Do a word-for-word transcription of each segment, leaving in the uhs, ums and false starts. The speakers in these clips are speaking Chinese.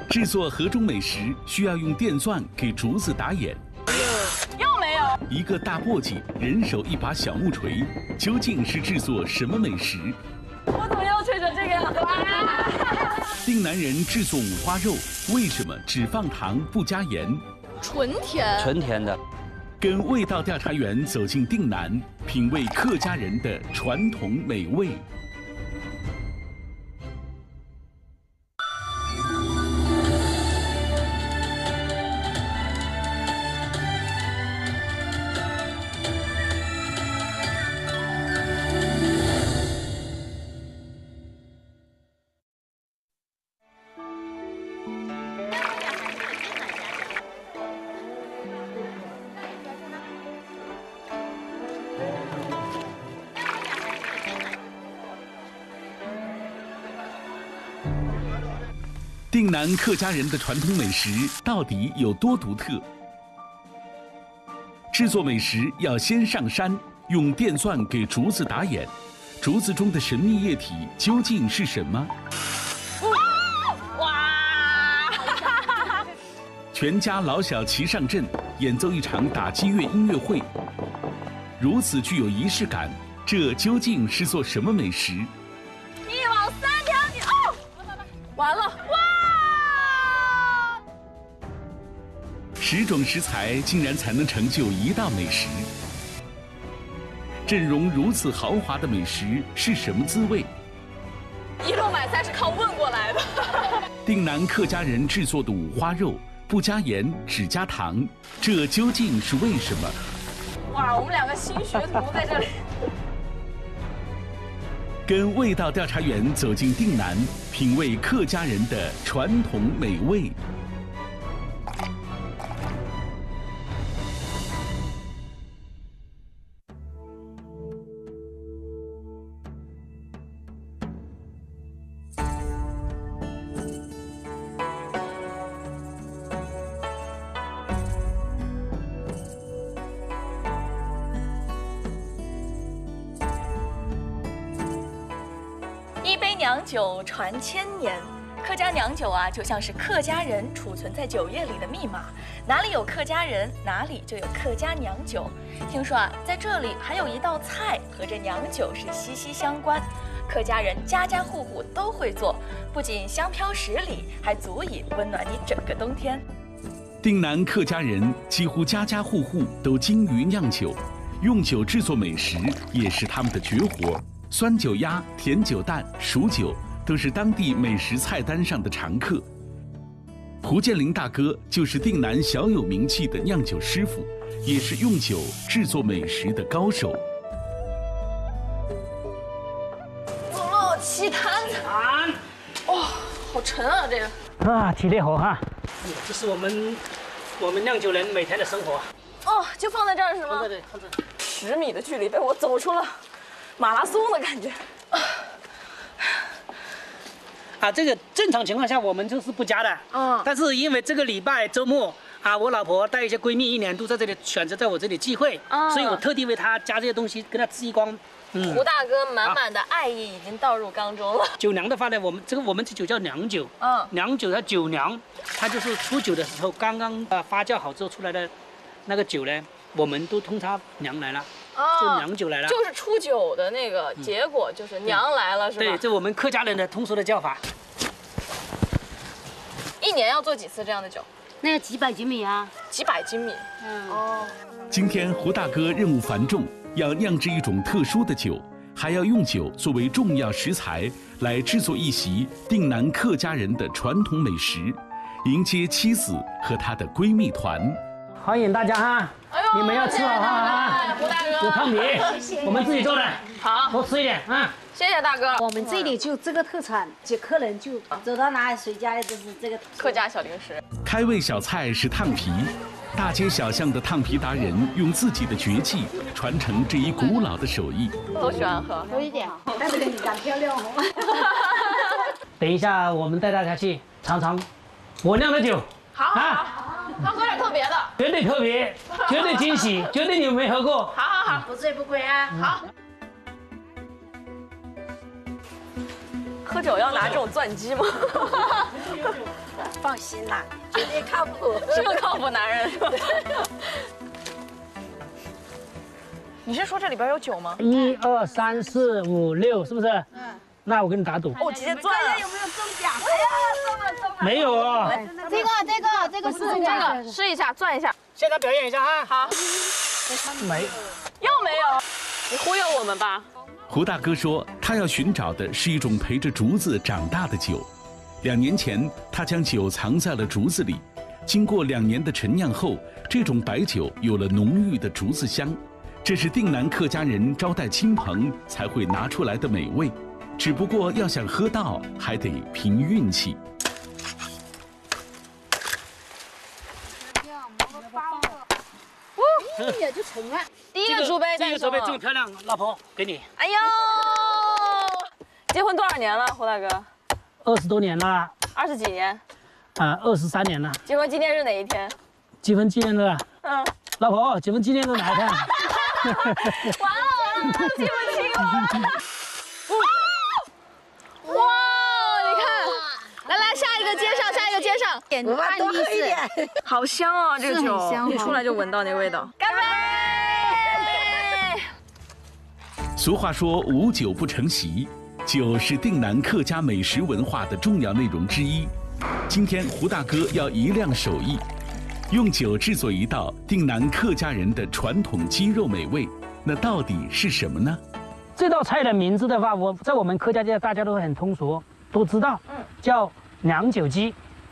制作河中美食需要用电钻给竹子打眼。 又没有。 一个大簸箕，人手一把小木锤，究竟是制作什么美食？ 我怎么又吹成这个样子了？ 定南人制作五花肉，为什么只放糖不加盐？ 纯甜， 纯甜的。 跟味道调查员走进定南，品味客家人的传统美味。定南客家人的传统美食到底有多独特？制作美食要先上山，用电钻给竹子打眼，竹子中的神秘液体究竟是什么？ 哇！ 全家老小齐上阵，演奏一场打击乐音乐会，如此具有仪式感，这究竟是做什么美食？ 一网三条你哦！完了！哇！ 十种食材竟然才能成就一道美食，阵容如此豪华的美食是什么滋味？ 一路买菜是靠问过来的。 定南客家人制作的五花肉不加盐，只加糖，这究竟是为什么？ 哇，我们两个新学徒在这里。 跟味道调查员走进定南，品味客家人的传统美味。 一杯娘酒传千年，客家娘酒啊，就像是客家人储存在酒液里的密码。哪里有客家人，哪里就有客家娘酒。听说啊，在这里还有一道菜和这娘酒是息息相关，客家人家家户户都会做，不仅香飘十里，还足以温暖你整个冬天。 定南客家人几乎家家户户都精于酿酒，用酒制作美食也是他们的绝活。酸酒鸭、甜酒蛋、熟酒都是当地美食菜单上的常客。胡建林大哥就是定南小有名气的酿酒师傅，也是用酒制作美食的高手。 走喽，起坛子！ 啊， 哇，好沉啊，这个。 啊，体力活哈，这是我们我们酿酒人每天的生活。 哦，就放在这儿是吗？ 放在这，放在这。 十米的距离被我走出了马拉松的感觉。 啊，这个正常情况下我们就是不加的。嗯。但是因为这个礼拜周末啊，我老婆带一些闺蜜一年都在这里选择在我这里聚会，嗯、所以我特地为她加这些东西，跟她吃一光。 嗯。胡大哥满满的爱意已经倒入缸中了。 酒娘的话呢，我们这个我们这酒叫娘酒。嗯。娘酒叫酒娘，它就是初酒的时候刚刚啊发酵好之后出来的那个酒呢，我们都通它娘来了。就娘酒来了， 就是初酒的那个结果，就是娘来了，是吧？ 对，这我们客家人的通俗的叫法。 一年要做几次这样的酒？ 那要几百斤米啊？ 几百斤米。嗯。哦。 今天胡大哥任务繁重，要酿制一种特殊的酒，还要用酒作为重要食材来制作一席定南客家人的传统美食，迎接妻子和她的闺蜜团。 欢迎大家哈！哎呦，你们要吃好哈！ 胡大哥， 有汤米，我们自己做的， 好， 多吃一点啊！ 谢谢大哥。 我们这里就这个特产，就客人就走到哪里谁家里都是这个客家小零食。 开胃小菜是烫皮，大街小巷的烫皮达人用自己的绝技传承这一古老的手艺。 都喜欢喝， 多一点，但这个你长漂亮哦。 等一下，我们带大家去尝尝我酿的酒。 好，好。要喝点特别的， 绝对特别，绝对惊喜，绝对你们没喝过。 好好好， 不醉不归啊！ 好。 喝酒要拿这种钻机吗？ 放心啦，绝对靠谱， 是个靠谱男人。你是说这里边有酒吗？ 一二三四五六，是不是？嗯。那我给你打赌。 哦，直接钻了。 有没有中奖？哎呀，中了中了！ 没有哦。 这个这个这个是这个， 试一下，钻一下。 现在表演一下啊。 好。 没。 又没有。你忽悠我们吧。 胡大哥说，他要寻找的是一种陪着竹子长大的酒。两年前，他将酒藏在了竹子里，经过两年的陈酿后，这种白酒有了浓郁的竹子香。这是定南客家人招待亲朋才会拿出来的美味，只不过要想喝到，还得凭运气。 也就成了。 第一个竹杯， 这个竹杯这么漂亮，老婆给你。 哎呦，结婚多少年了，胡大哥？ 二十多年了。 二十几年？ 啊，二十三年了。 结婚纪念日哪一天？ 结婚纪念日。 嗯。 老婆，结婚纪念日哪一天？ 完了完了，记不清了。哇，你看，来来，下一个接上，下一个接上， 我们多喝一点。 好香啊，这个酒， 香一出来就闻到那味道。干杯！ 俗话说无酒不成席，酒是定南客家美食文化的重要内容之一。今天胡大哥要一亮手艺，用酒制作一道定南客家人的传统鸡肉美味，那到底是什么呢？ 这道菜的名字的话，我在我们客家界大家都很通俗，都知道，叫酿酒鸡。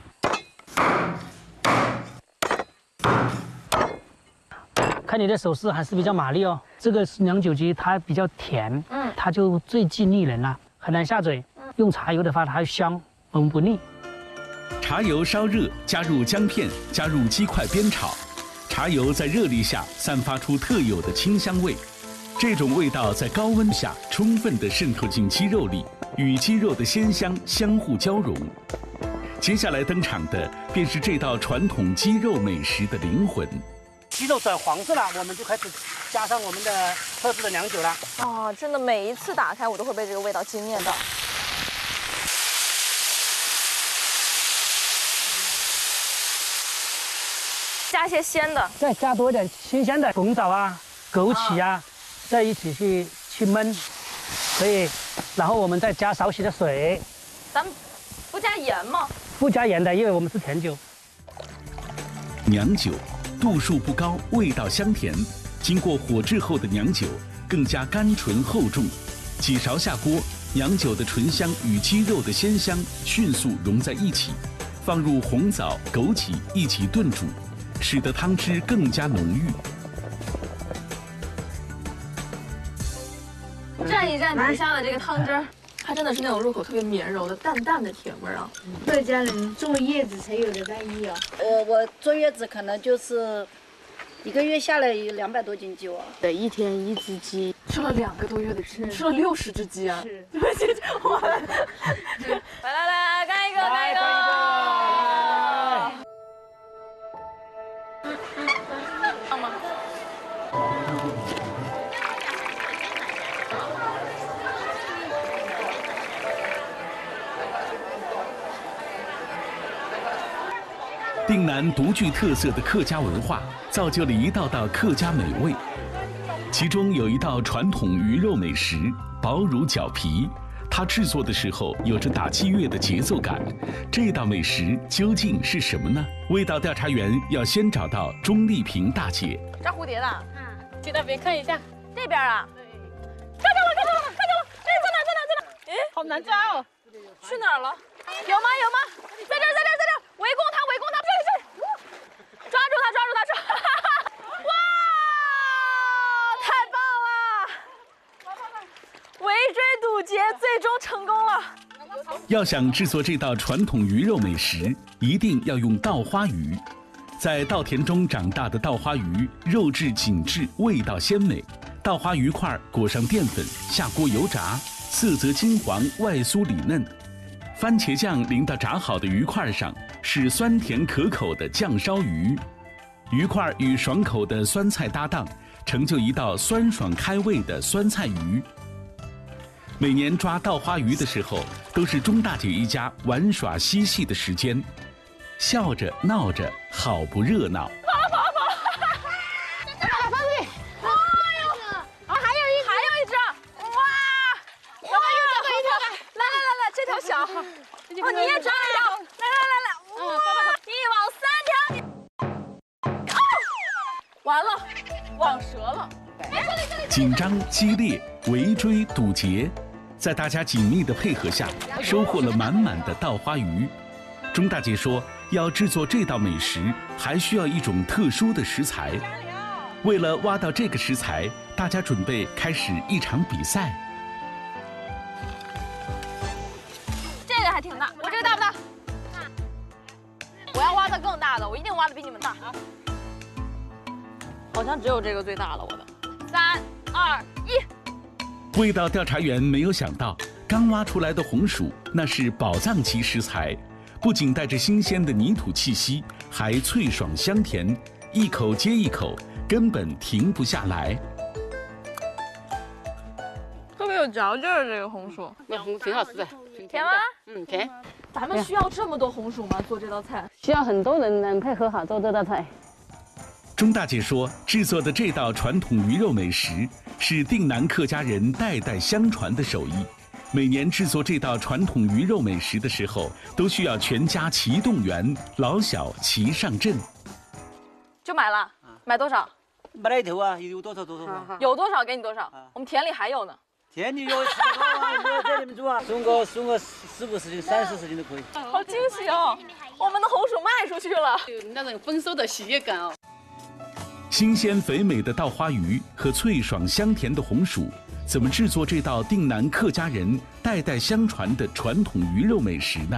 看你的手势还是比较麻利哦。这个是酿酒鸡，它比较甜，嗯，它就最忌腻人了，很难下嘴。用茶油的话，它香，闻不腻。 茶油烧热，加入姜片，加入鸡块煸炒。茶油在热力下散发出特有的清香味，这种味道在高温下充分地渗透进鸡肉里，与鸡肉的鲜香相互交融。接下来登场的便是这道传统鸡肉美食的灵魂。 鸡肉转黄色了，我们就开始加上我们的特制的酿酒了。 哦，真的每一次打开我都会被这个味道惊艳到。加一些鲜的， 再加多一点新鲜的红枣啊、枸杞啊，在一起去去焖，可以。然后我们再加少许的水。 咱们不加盐吗？ 不加盐的，因为我们是甜酒。 酿酒度数不高，味道香甜。经过火炙后的酿酒更加甘醇厚重。几勺下锅，酿酒的醇香与鸡肉的鲜香迅速融在一起，放入红枣、枸杞一起炖煮，使得汤汁更加浓郁。 蘸一蘸底下的这个汤汁儿，它真的是那种入口特别绵柔的淡淡的甜味啊。 客家人坐月子才有的待遇啊。 我我坐月子可能就是一个月下来有两百多斤酒啊。 对，一天一只鸡， 吃了两个多月的吃，吃了六十只鸡啊！ 是， 对不起，我来来来，干一个，干一个。好吗？ 定南独具特色的客家文化，造就了一道道客家美味。其中有一道传统鱼肉美食——薄乳饺皮，它制作的时候有着打击乐的节奏感。这道美食究竟是什么呢？味道调查员要先找到钟丽萍大姐。 抓蝴蝶的， 嗯， 去那边看一下。这边啊？看见了，看见了，看见了！哎，在哪，在哪，在哪？哎，好难抓哦。去哪儿了？有吗？有吗？在这儿，在这儿，在这儿！围攻他，围攻他！这里，这里！抓住他，抓住他，抓！哇！太棒了！围追堵截，最终成功了。 要想制作这道传统鱼肉美食，一定要用稻花鱼。在稻田中长大的稻花鱼，肉质紧致，味道鲜美。稻花鱼块裹上淀粉，下锅油炸，色泽金黄，外酥里嫩。番茄酱淋到炸好的鱼块上，是酸甜可口的酱烧鱼。鱼块与爽口的酸菜搭档，成就一道酸爽开胃的酸菜鱼。 每年抓稻花鱼的时候，都是钟大姐一家玩耍嬉戏的时间，笑着闹着，好不热闹。 跑了跑了跑了！再把它放进去。哎呦，啊，还有一还有一只，哇！哇，又抓到一条来！来来来来，这条小。哦，你也抓了一条，来来来来，哇！一网三条。哦，完了，网折了。 紧张激烈，围追堵截，在大家紧密的配合下，收获了满满的稻花鱼。钟大姐说，要制作这道美食，还需要一种特殊的食材。为了挖到这个食材，大家准备开始一场比赛。 这个还挺大，我这个大不大？大。我要挖的更大的，我一定挖的比你们大。好像只有这个最大了，我的。三二一。 味道调查员没有想到，刚挖出来的红薯那是宝藏级食材，不仅带着新鲜的泥土气息，还脆爽香甜，一口接一口，根本停不下来。 特别有嚼劲儿，这个红薯。 那红挺好吃的， 甜吗？ 嗯，甜。 咱们需要这么多红薯吗？做这道菜？ 需要很多人能配合好做这道菜。 钟大姐说，制作的这道传统鱼肉美食是定南客家人代代相传的手艺。每年制作这道传统鱼肉美食的时候，都需要全家齐动员，老小齐上阵。 就买了，买多少？ 买了一头啊，有多少多少啊？ 有多少给你多少。我们田里还有呢。 田里有差不多啊，你要在你们煮啊，送个送个十五十斤、三十十斤都可以。 好惊喜哦！我们的红薯卖出去了， 有那种丰收的喜悦感哦。 新鲜肥美的稻花鱼和脆爽香甜的红薯，怎么制作这道定南客家人代代相传的传统鱼肉美食呢？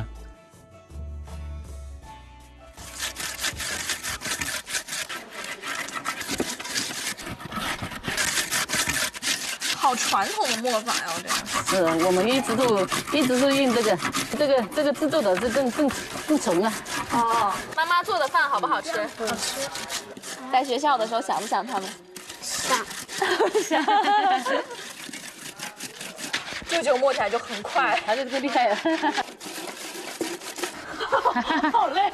好传统的磨法呀，这个。 是我们一直都一直是用这个这个这个制作的是更更更纯啊。 哦，妈妈做的饭好不好吃？好吃。在学校的时候想不想他们？ 想。 想。舅舅摸起来就很快， 还是这个厉害啊！ 好累。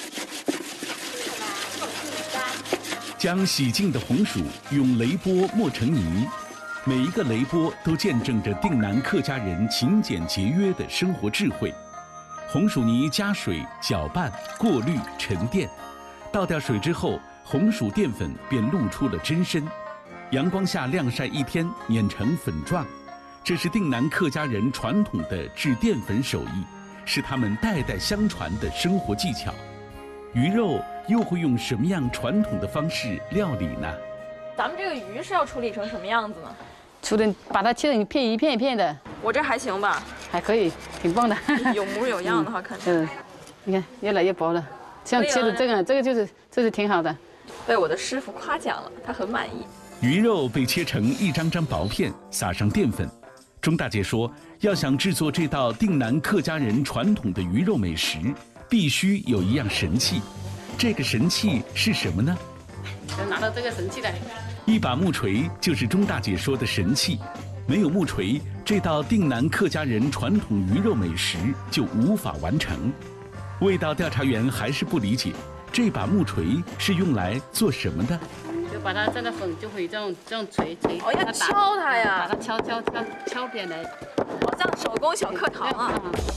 将洗净的红薯用雷钵磨成泥，每一个雷钵都见证着定南客家人勤俭节约的生活智慧。红薯泥加水搅拌、过滤、沉淀，倒掉水之后，红薯淀粉便露出了真身。阳光下晾晒一天，碾成粉状。这是定南客家人传统的制淀粉手艺，是他们代代相传的生活技巧。鱼肉又会用什么样传统的方式料理呢？ 咱们这个鱼是要处理成什么样子呢？ 处理把它切成一片一片一片的。 我这还行吧？ 还可以，挺棒的。 有模有样的话，看起来。 嗯，你看越来越薄了，像切的这个，这个就是这是挺好的。 被我的师傅夸奖了，他很满意。 鱼肉被切成一张张薄片，撒上淀粉。钟大姐说，要想制作这道定南客家人传统的鱼肉美食，必须有一样神器。这个神器是什么呢？ 就拿到这个神器来。 一把木锤就是钟大姐说的神器。没有木锤，这道定南客家人传统鱼肉美食就无法完成。味道调查员还是不理解，这把木锤是用来做什么的？ 就把它这个粉就会这样这样锤锤。 哦，要敲它呀！ 把它敲敲敲敲扁来。 好像手工小课堂啊。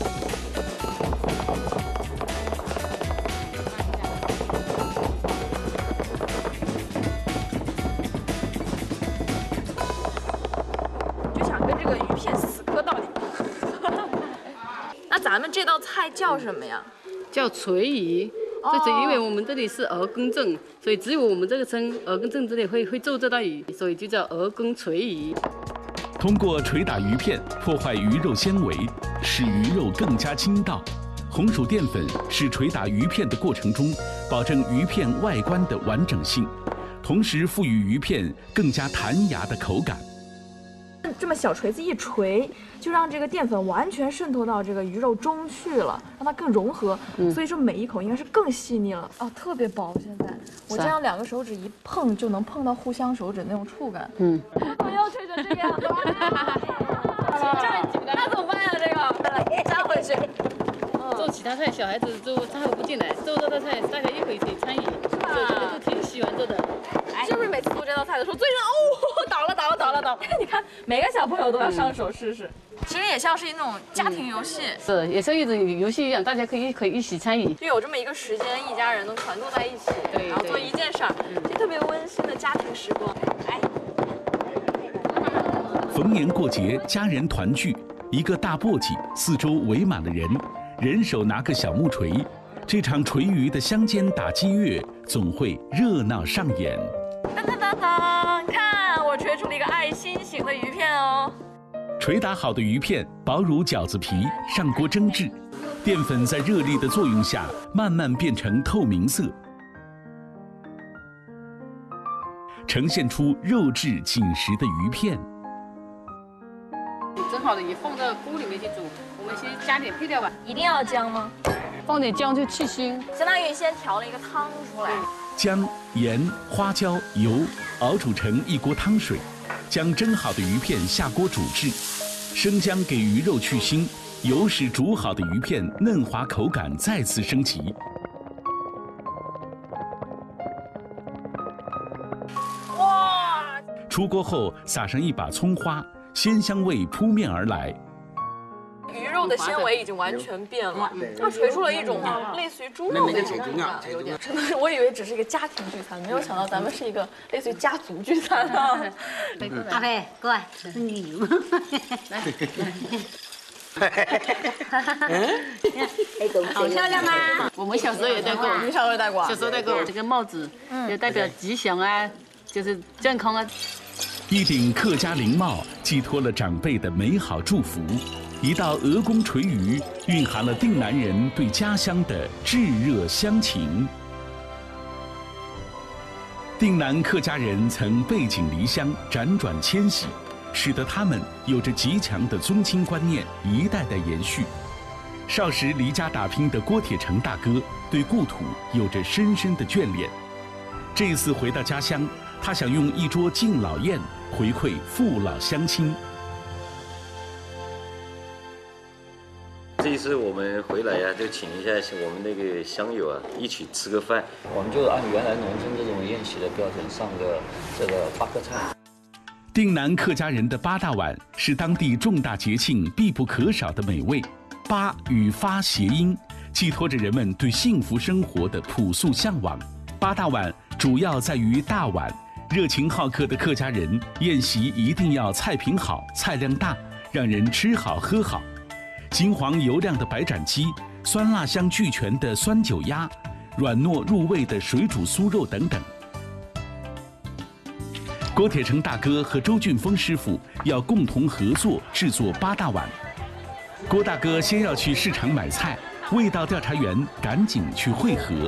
就想跟这个鱼片死磕到底。那咱们这道菜叫什么呀？ 叫锤鱼。这是因为我们这里是鹅羹镇，所以只有我们这个村鹅羹镇这里会会做这道鱼，所以就叫鹅羹锤鱼。 通过捶打鱼片破坏鱼肉纤维，使鱼肉更加筋道。红薯淀粉是捶打鱼片的过程中，保证鱼片外观的完整性，同时赋予鱼片更加弹牙的口感。 这么小锤子一锤，就让这个淀粉完全渗透到这个鱼肉中去了，让它更融合。嗯、所以说每一口应该是更细腻了。哦，特别薄，现在我这样两个手指一碰就能碰到互相手指那种触感。嗯，我要吹成这个样子。 那怎么办呀？这个加回去。 做其他菜，小孩子做他会不进来，做这道菜大家也可以可以参与，所以这个都挺喜欢做的。 是不是每次做这道菜的时候最让哦倒了倒了倒了倒了？你看每个小朋友都要上手试试。其实也像是那种家庭游戏， 是也像一种游戏一样，大家可以可以一起参与， 就有这么一个时间，一家人能团坐在一起，然后做一件事儿，这特别温馨的家庭时光。哎， 逢年过节，家人团聚，一个大簸箕，四周围满了人，人手拿个小木锤，这场锤鱼的乡间打击乐总会热闹上演。 当当当当，看我锤出了一个爱心形的鱼片哦。 捶打好的鱼片薄如饺子皮，上锅蒸制，淀粉在热力的作用下慢慢变成透明色，呈现出肉质紧实的鱼片。 蒸好的鱼放到锅里面去煮，我们先加点配料吧。 一定要姜吗？ 放点姜就去腥， 相当于先调了一个汤出来。 姜、盐、花椒、油熬煮成一锅汤水。将蒸好的鱼片下锅煮制，生姜给鱼肉去腥，油使煮好的鱼片嫩滑，口感再次升级。 哇！ 出锅后撒上一把葱花，鲜香味扑面而来。 鱼肉的纤维已经完全变了，它锤出了一种类似于猪肉的口感，有点真的是我以为只是一个家庭聚餐，没有想到咱们是一个类似于家族聚餐啊。 阿飞，过来，这是你吗？好漂亮吗？ 我们小时候也戴过， 你小时候也戴过？ 小时候戴过这个帽子，就代表吉祥啊，就是健康啊。 一顶客家绫帽寄托了长辈的美好祝福。一道鹅公锤鱼，蕴含了定南人对家乡的炙热乡情。定南客家人曾背井离乡，辗转迁徙，使得他们有着极强的宗亲观念，一代代延续。少时离家打拼的郭铁成大哥，对故土有着深深的眷恋。这一次回到家乡，他想用一桌敬老宴回馈父老乡亲。 这一次我们回来呀、啊，就请一下我们那个乡友啊，一起吃个饭。我们就按原来农村这种宴席的标准上个这个八个菜。 定南客家人的八大碗是当地重大节庆必不可少的美味。八与发谐音，寄托着人们对幸福生活的朴素向往。八大碗主要在于大碗，热情好客的客家人宴席一定要菜品好、菜量大，让人吃好喝好。金黄油亮的白斩鸡，酸辣香俱全的酸酒鸭，软糯入味的水煮酥肉等等。郭铁成大哥和周俊峰师傅要共同合作制作八大碗。郭大哥先要去市场买菜，味道调查员赶紧去汇合。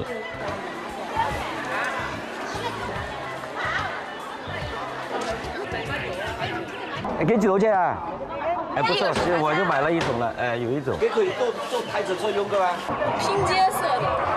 哎，给几多钱啊？哎，不错，是我就买了一种了，哎，有一种。也可以做做台子做用个吗？ 拼接色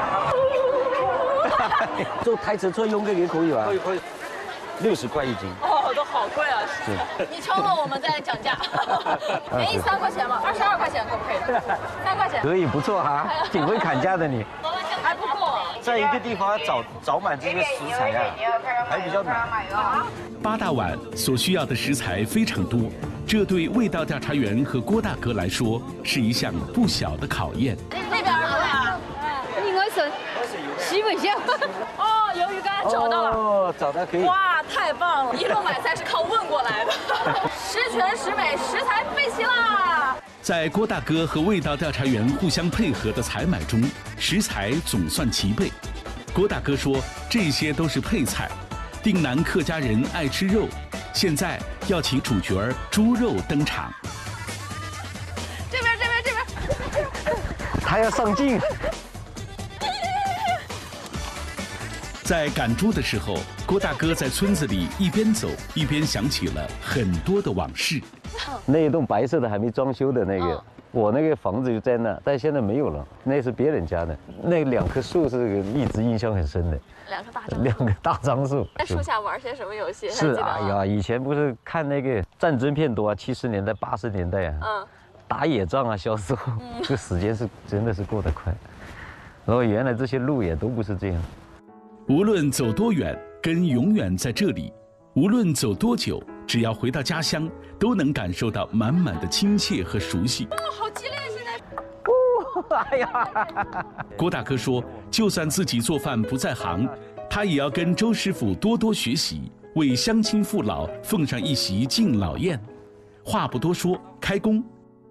的。 做台子做用个也可以吧？可以可以。六十块一斤。 哦，都好贵啊！ 是。 你敲了我们再讲价。便宜三块钱嘛，二十二块钱可不可以？三块钱。 可以，不错哈，挺会砍价的你。 还不够。 在一个地方找找满这些食材啊，还比较难。 八大碗所需要的食材非常多。这对味道调查员和郭大哥来说是一项不小的考验。 那边啊， 另外省西北乡。 哦，鱿鱼干找到了。 哦，找到可以。 哇，太棒了！一路买菜是靠问过来的。十全十美，食材备齐啦。 在郭大哥和味道调查员互相配合的采买中，食材总算齐备。郭大哥说，这些都是配菜。定南客家人爱吃肉。现在要请主角儿猪肉登场。 这边，这边，这边。 他要上镜。 在赶猪的时候，郭大哥在村子里一边走一边想起了很多的往事。 那一栋白色的还没装修的那个， 我那个房子就在那，但现在没有了，那是别人家的。那两棵树是一直印象很深的。 两棵大樟树。 两个大樟树。 在树下玩些什么游戏？ 是，哎呀，以前不是看那个战争片多啊，七十年代、八十年代啊，嗯，打野仗啊，小时候，嗯、这时间是真的是过得快。然后原来这些路也都不是这样。 无论走多远，根永远在这里；无论走多久，只要回到家乡，都能感受到满满的亲切和熟悉。 哦，好激烈！现在。 哦，哎呀！ 郭大哥说，就算自己做饭不在行，他也要跟周师傅多多学习，为乡亲父老奉上一席敬老宴。话不多说，开工。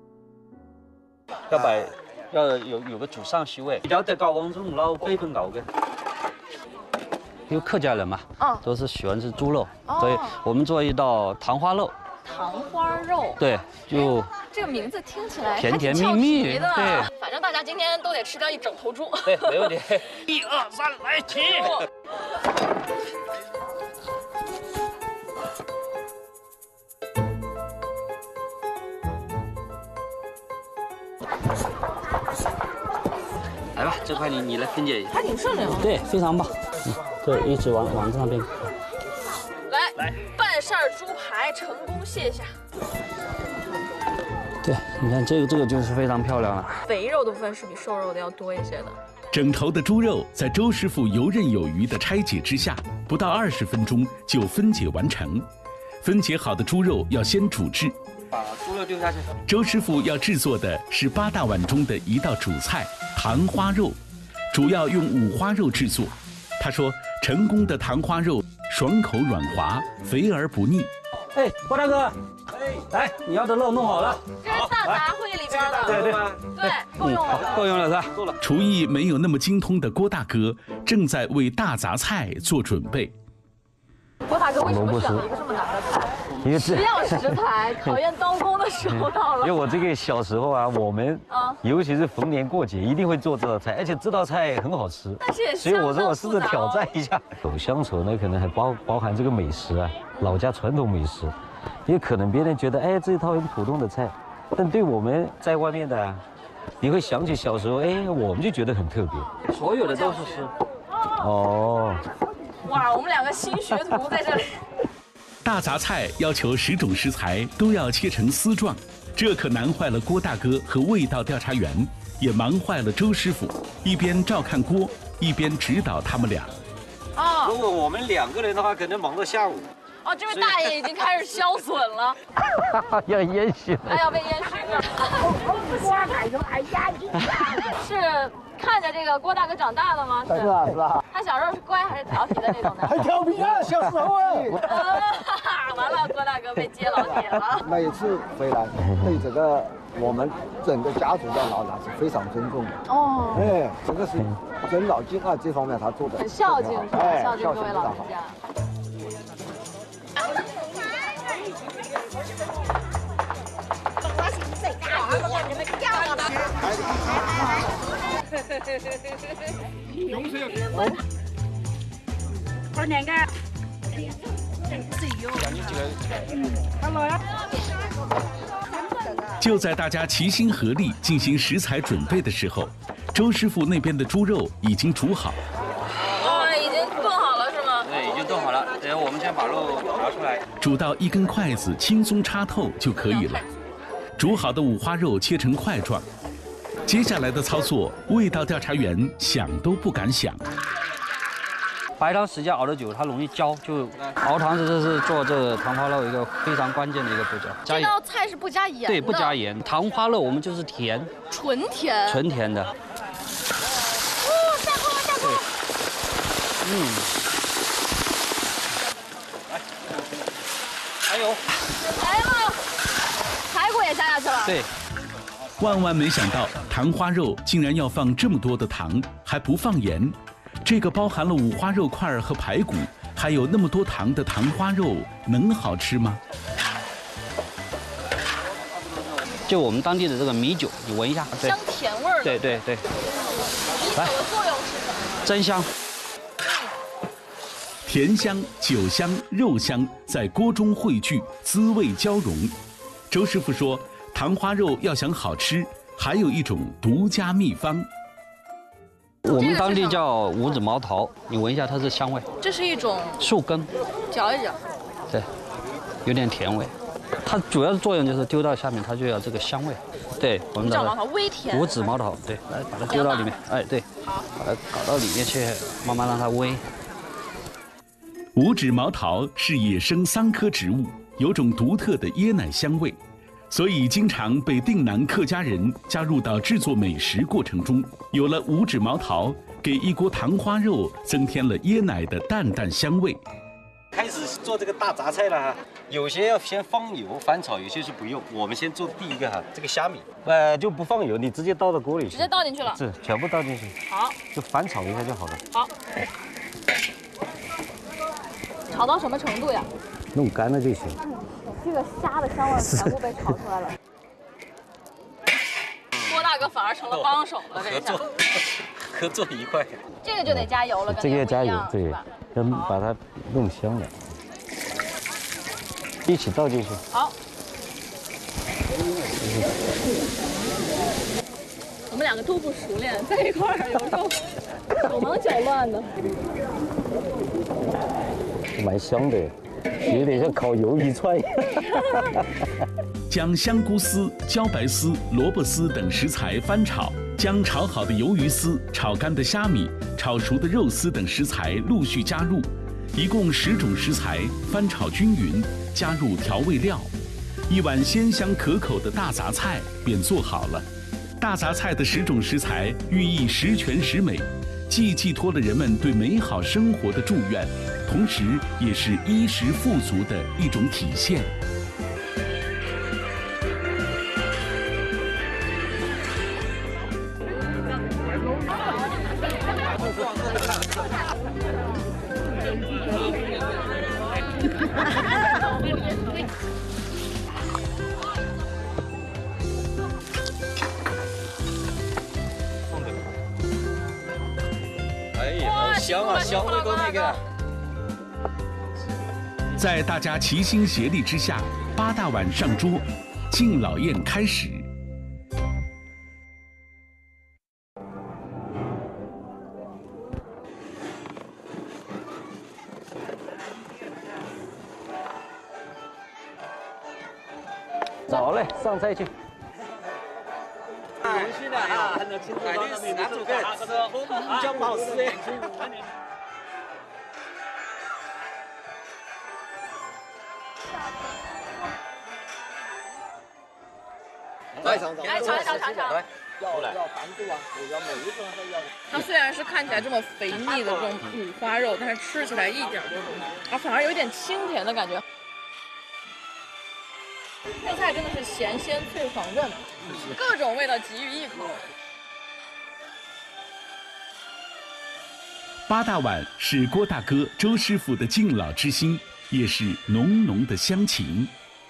要摆，要有有个主上席位，比较得搞往这种老辈分搞的。因为客家人嘛，嗯，都是喜欢吃猪肉，哦、所以我们做一道糖花肉。 糖花肉， 对，就这个名字听起来甜甜蜜蜜的，对。 反正大家今天都得吃掉一整头猪。 对，没问题。一二三，来起！来吧，这块你你来分解一下。 还挺顺溜。 对，非常棒。嗯，这一直往往这那边。 来来，半扇猪排成功卸下。 对，你看这个这个就是非常漂亮了。 肥肉的部分是比瘦肉的要多一些的。 整头的猪肉在周师傅游刃有余的拆解之下，不到二十分钟就分解完成。分解好的猪肉要先煮制。 把猪肉丢下去。 周师傅要制作的是八大碗中的一道主菜糖花肉，主要用五花肉制作。他说，成功的糖花肉爽口软滑，肥而不腻。 哎，郭大哥，哎，来，你要的肉弄好了。 这是大杂烩里边的。 对对对，够用了。 够用了是吧？够了。 厨艺没有那么精通的郭大哥正在为大杂菜做准备。 郭大哥为什么选了一个这么难的菜？ 因为食要食材，考验刀工的时候到了。 因为我这个小时候啊，我们啊，尤其是逢年过节，一定会做这道菜，而且这道菜很好吃。 但是也所以我说我试着挑战一下。走乡愁呢，可能还包包含这个美食啊，老家传统美食。也可能别人觉得，哎，这一套很普通的菜，但对我们在外面的、啊，你会想起小时候，哎，我们就觉得很特别。 所有的都是师傅。 哦。 哇，我们两个新学徒在这里。 大杂菜要求十种食材都要切成丝状，这可难坏了郭大哥和味道调查员，也忙坏了周师傅，一边照看锅，一边指导他们俩。 哦，如果我们两个人的话，可能忙到下午。 哦，这位大爷已经开始削笋了， 要烟熏了， 哎，要被烟熏了。是看着这个郭大哥长大的吗？ 是啊是啊。 他小时候是乖还是调皮的那种的？ 很调皮啊，小时候啊。 完了，郭大哥被接老铁了。 每次回来，对这个我们整个家族的老人是非常尊重的。哦。哎，这个是尊老敬爱这方面他做的很孝敬， 哎， 孝敬各位老人家。 就在大家齐心合力进行食材准备的时候，周师傅那边的猪肉已经煮好。 哦，已经炖好了是吗？ 对，已经炖好了。等下我们先把肉拿出来， 煮到一根筷子轻松插透就可以了。煮好的五花肉切成块状。接下来的操作，味道调查员想都不敢想。 白糖时间熬得久，它容易焦，就熬糖这是做这个糖花肉一个非常关键的一个步骤。 这道菜是不加盐的。 对，不加盐。糖花肉我们就是甜， 纯甜， 纯甜的。 哦，下锅了，下锅了。 嗯。来，还有。 来了，排骨也下下去了。 对。 万万没想到，糖花肉竟然要放这么多的糖，还不放盐。这个包含了五花肉块和排骨，还有那么多糖的糖花肉，能好吃吗？ 就我们当地的这个米酒，你闻一下， 香甜味儿的。 对对对。 米酒的作用是什么？ 增香。 甜香、酒香、肉香在锅中汇聚，滋味交融。周师傅说， 糖花肉要想好吃，还有一种独家秘方。 我们当地叫五指毛桃，你闻一下它的香味。 这是一种树根， 嚼一嚼， 对，有点甜味。它主要的作用就是丢到下面，它就要这个香味。对，我们五指毛桃微甜。 五指毛桃，对，来把它丢到里面，哎，对， 好， 把它搞到里面去，慢慢让它煨。 五指毛桃是野生桑科植物，有种独特的椰奶香味，所以经常被定南客家人加入到制作美食过程中。有了五指毛桃，给一锅糖花肉增添了椰奶的淡淡香味。 开始做这个大杂菜了哈，有些要先放油翻炒，有些是不用。我们先做第一个哈，这个虾米，呃，就不放油，你直接倒到锅里， 直接倒进去了， 是全部倒进去。 好， 就翻炒一下就好了。 好，炒到什么程度呀？ 弄干了就行。 这个虾的香味全部被炒出来了。郭大哥反而成了帮手了，这下。 合作愉快。 这个就得加油了， 这个要加油，对，要把它弄香了。一起倒进去。 好。我们两个都不熟练，在一块儿有时候手忙脚乱的。 蛮香的，有点像烤鱿鱼串。 将香菇丝、茭白丝、萝卜丝等食材翻炒，将炒好的鱿鱼丝、炒干的虾米、炒熟的肉丝等食材陆续加入，一共十种食材翻炒均匀，加入调味料，一碗鲜香可口的大杂菜便做好了。大杂菜的十种食材寓意十全十美，既寄托了人们对美好生活的祝愿，同时也是衣食富足的一种体现。 哎呀，好香啊，香味都那个。 在大家齐心协力之下，八大碗上桌，敬老宴开始。 好嘞，上菜去。 有趣的啊，很多亲戚帮他们拿走个，他说比较不好吃哎。 来尝尝， 来尝尝尝尝。 要要糖度啊，我要每一个都要。 它虽然是看起来这么肥腻的这种五花肉，但是吃起来一点都不腻，啊，反而有点清甜的感觉。这菜真的是咸鲜脆爽润，各种味道集于一口。 八大碗是郭大哥、周师傅的敬老之心，也是浓浓的乡情。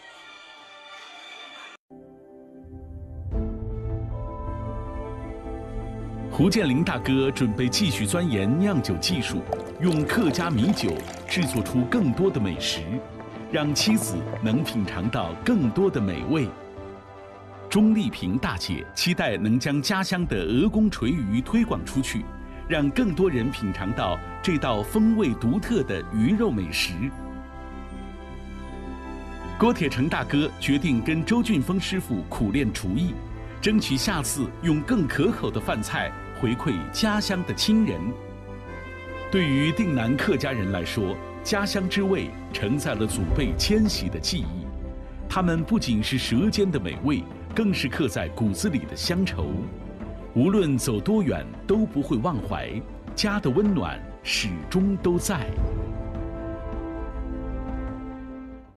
胡建林大哥准备继续钻研酿酒技术，用客家米酒制作出更多的美食，让妻子能品尝到更多的美味。钟丽萍大姐期待能将家乡的鹅公垂鱼推广出去，让更多人品尝到这道风味独特的鱼肉美食。郭铁成大哥决定跟周俊峰师傅苦练厨艺，争取下次用更可口的饭菜回馈家乡的亲人。对于定南客家人来说，家乡之味承载了祖辈迁徙的记忆，它们不仅是舌尖的美味，更是刻在骨子里的乡愁。无论走多远，都不会忘怀，家的温暖始终都在。